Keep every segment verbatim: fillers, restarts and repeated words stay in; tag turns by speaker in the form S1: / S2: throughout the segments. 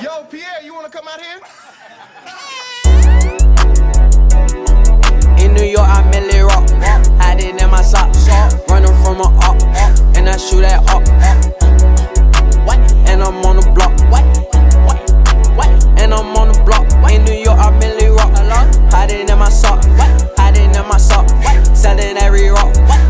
S1: Yo, Pierre, you wanna come out here?
S2: In New York, I merely rock. Hiding in my socks. Running from a up. And I shoot at up. And I'm on the block. And I'm on the block. In New York, I merely rock. Hiding in my sock. Hiding in my sock. Selling every rock.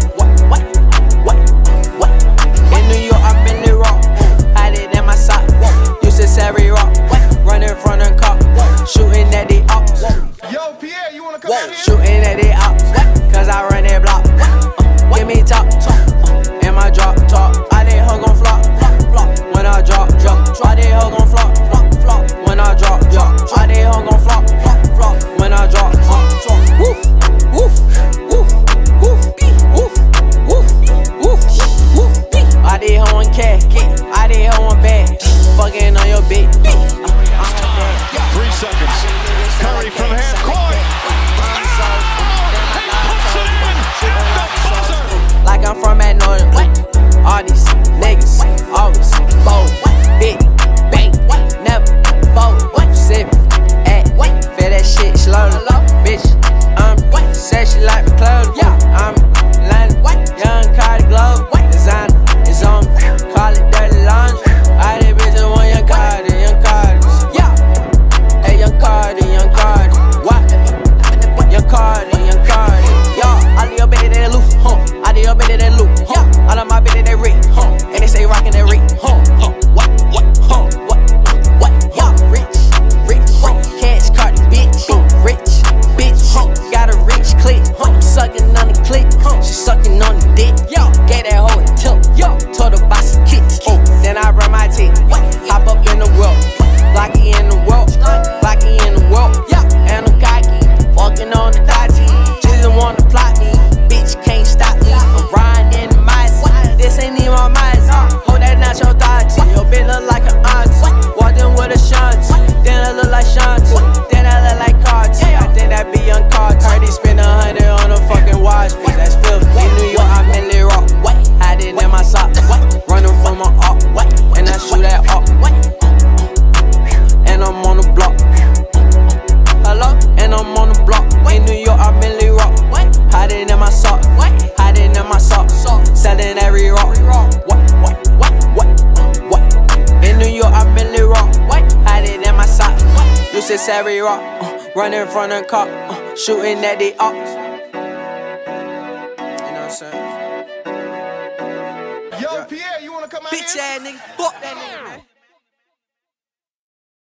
S2: In New York, I merely rock. Hiding in my sock. Used to sell every rock. Running from the cop. Shooting at the ops.
S1: Yo, Pierre, you wanna come out here?
S2: Shooting at the ops. Cause I run that block. Uh, give me top. Uh, in my drop top. I did hug on flop. Flop. When I drop. Drop. I did hug on flop. Flop. Flop. When I drop. Drop. I did hug on flop. Flop. Flop. When I drop. Drop. Woof. Woof. Woof. Woof. Woof. Woof. Woof. Woof. I did hug on cat. I did hug on bag. Fucking on your bitch.
S3: Three seconds. Curry from half court.
S2: Like I'm from at Northern. All these niggas always fold. Big bang, never fold. Sip at, feel that shit slowly. Bitch, I'm sexy like the club. I'm London, young Cardi Glove. Designer is on, call it dirty laundry. All these bitches want young Cardi, young Cardi. Yeah, hey young Cardi, young Cardi. What? Young Cardi, young Cardi. Yo, all of your bitches they loose, huh? All of your bitches they loose, huh? All of my bitches they rich, huh? And they say rockin' that rich, huh? Huh? What? What? Huh? What? What? Yo, rich, rich, huh? Cash Cardi, bitch, rich, bitch, huh? Got a rich click, huh? Sucking on the click, huh? She sucking on the dick, yo. Gave that hoe a tip, yo. Told her buy some kicks, oh. Then I run my teeth, hop up in the world, Glocky in the world, Glocky in the world, yeah. And I'm cocky, fucking on the dodgy. Just wanna plot me, bitch can't stop me. I'm riding in the mice, this ain't even my mice. Hold that not your thoughts, your bitch look like an auntie. Walked in with a shanty, then I look like shanty, then I look like Carti. I think that be young Carti. Heard he spend a hundred on a fucking watch, bitch, that's filthy. In New York, I merely rock, hiding in my socks, running from my up, and I shoot at up. And I'm on the block. Hello? And I'm on the block. In New York, I merely rock. Hiding in my sock. Hiding in my sock. Selling every rock. What? What? What? What? What? In New York, I merely rock. Hiding in my sock. Used to sell every rock. Uh, running from the cop. Uh, shooting at the ops. You know what I'm saying?
S1: Yo, Pierre, you wanna come out here?
S2: Bitch ass nigga. Fuck that nigga, man.